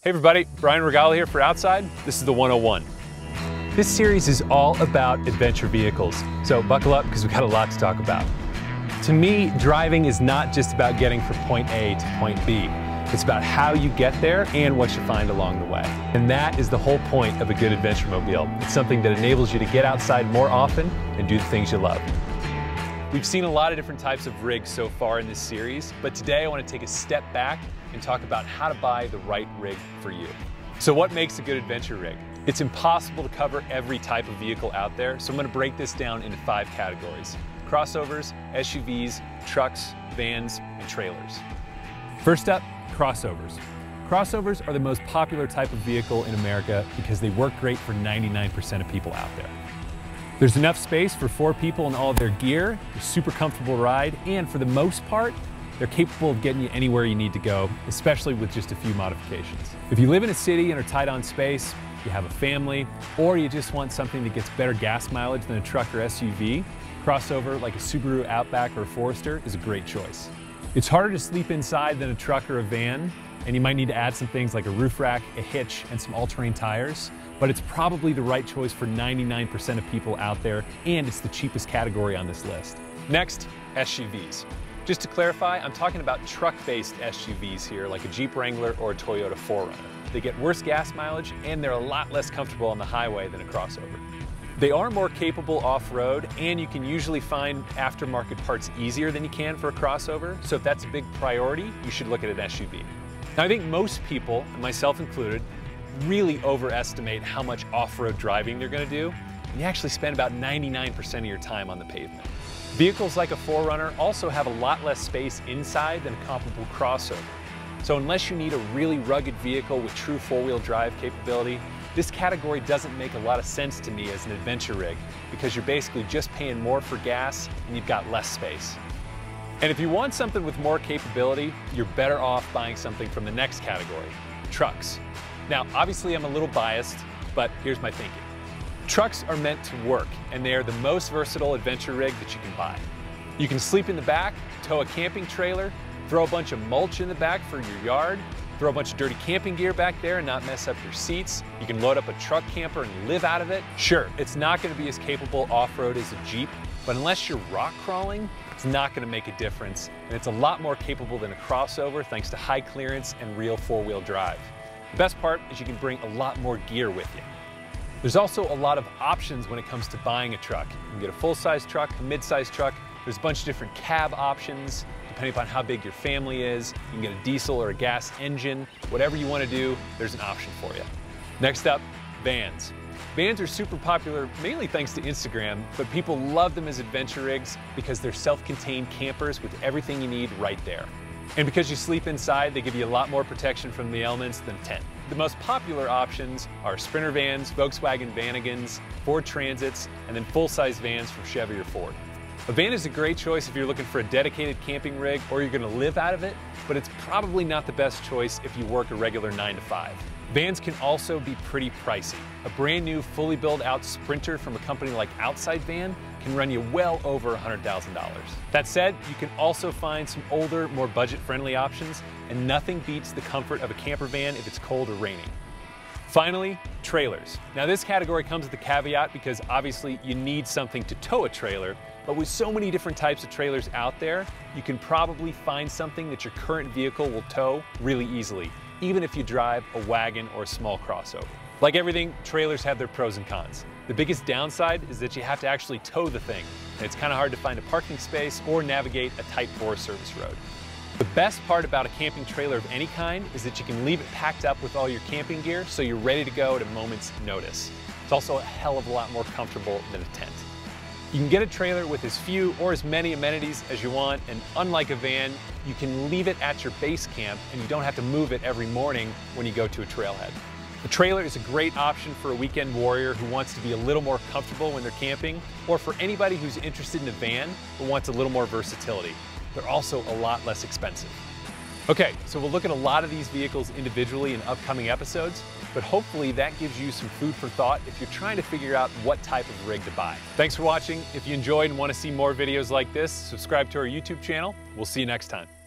Hey everybody, Brian Regala here for Outside. This is the 101. This series is all about adventure vehicles, so buckle up because we've got a lot to talk about. To me, driving is not just about getting from point A to point B. It's about how you get there and what you find along the way. And that is the whole point of a good adventure mobile. It's something that enables you to get outside more often and do the things you love. We've seen a lot of different types of rigs so far in this series, but today I want to take a step back and talk about how to buy the right rig for you. So what makes a good adventure rig? It's impossible to cover every type of vehicle out there, so I'm going to break this down into 5 categories: crossovers, SUVs, trucks, vans, and trailers. First up, crossovers. Crossovers are the most popular type of vehicle in America because they work great for 99% of people out there. There's enough space for 4 people and all of their gear, a super comfortable ride, and for the most part, they're capable of getting you anywhere you need to go, especially with just a few modifications. If you live in a city and are tight on space, you have a family, or you just want something that gets better gas mileage than a truck or SUV, crossover like a Subaru Outback or a Forester is a great choice. It's harder to sleep inside than a truck or a van, and you might need to add some things like a roof rack, a hitch, and some all-terrain tires, but it's probably the right choice for 99% of people out there, and it's the cheapest category on this list. Next, SUVs. Just to clarify, I'm talking about truck-based SUVs here, like a Jeep Wrangler or a Toyota 4Runner. They get worse gas mileage, and they're a lot less comfortable on the highway than a crossover. They are more capable off-road, and you can usually find aftermarket parts easier than you can for a crossover, so if that's a big priority, you should look at an SUV. Now, I think most people, myself included, really overestimate how much off-road driving they're going to do, and you actually spend about 99% of your time on the pavement. Vehicles like a 4Runner also have a lot less space inside than a comparable crossover. So unless you need a really rugged vehicle with true 4-wheel drive capability, this category doesn't make a lot of sense to me as an adventure rig because you're basically just paying more for gas and you've got less space. And if you want something with more capability, you're better off buying something from the next category, trucks. Now, obviously I'm a little biased, but here's my thinking. Trucks are meant to work, and they are the most versatile adventure rig that you can buy. You can sleep in the back, tow a camping trailer, throw a bunch of mulch in the back for your yard, throw a bunch of dirty camping gear back there and not mess up your seats. You can load up a truck camper and live out of it. Sure, it's not going to be as capable off-road as a Jeep, but unless you're rock crawling, it's not going to make a difference, and it's a lot more capable than a crossover thanks to high clearance and real 4-wheel drive. The best part is you can bring a lot more gear with you. There's also a lot of options when it comes to buying a truck. You can get a full-size truck, a mid-size truck. There's a bunch of different cab options, depending upon how big your family is. You can get a diesel or a gas engine. Whatever you want to do, there's an option for you. Next up, vans. Vans are super popular, mainly thanks to Instagram, but people love them as adventure rigs because they're self-contained campers with everything you need right there. And because you sleep inside, they give you a lot more protection from the elements than a tent. The most popular options are Sprinter vans, Volkswagen Vanagons, Ford Transits, and then full-size vans from Chevy or Ford. A van is a great choice if you're looking for a dedicated camping rig or you're going to live out of it, but it's probably not the best choice if you work a regular 9 to 5. Vans can also be pretty pricey. A brand new, fully built out Sprinter from a company like Outside Van can run you well over $100,000. That said, you can also find some older, more budget-friendly options, and nothing beats the comfort of a camper van if it's cold or raining. Finally, trailers. Now this category comes with a caveat because obviously you need something to tow a trailer, but with so many different types of trailers out there, you can probably find something that your current vehicle will tow really easily, even if you drive a wagon or a small crossover. Like everything, trailers have their pros and cons. The biggest downside is that you have to actually tow the thing, and it's kind of hard to find a parking space or navigate a tight Forest Service road. The best part about a camping trailer of any kind is that you can leave it packed up with all your camping gear so you're ready to go at a moment's notice. It's also a hell of a lot more comfortable than a tent. You can get a trailer with as few or as many amenities as you want, and unlike a van, you can leave it at your base camp and you don't have to move it every morning when you go to a trailhead. A trailer is a great option for a weekend warrior who wants to be a little more comfortable when they're camping, or for anybody who's interested in a van but wants a little more versatility. They're also a lot less expensive. Okay, so we'll look at a lot of these vehicles individually in upcoming episodes, but hopefully that gives you some food for thought if you're trying to figure out what type of rig to buy. Thanks for watching. If you enjoyed and want to see more videos like this, subscribe to our YouTube channel. We'll see you next time.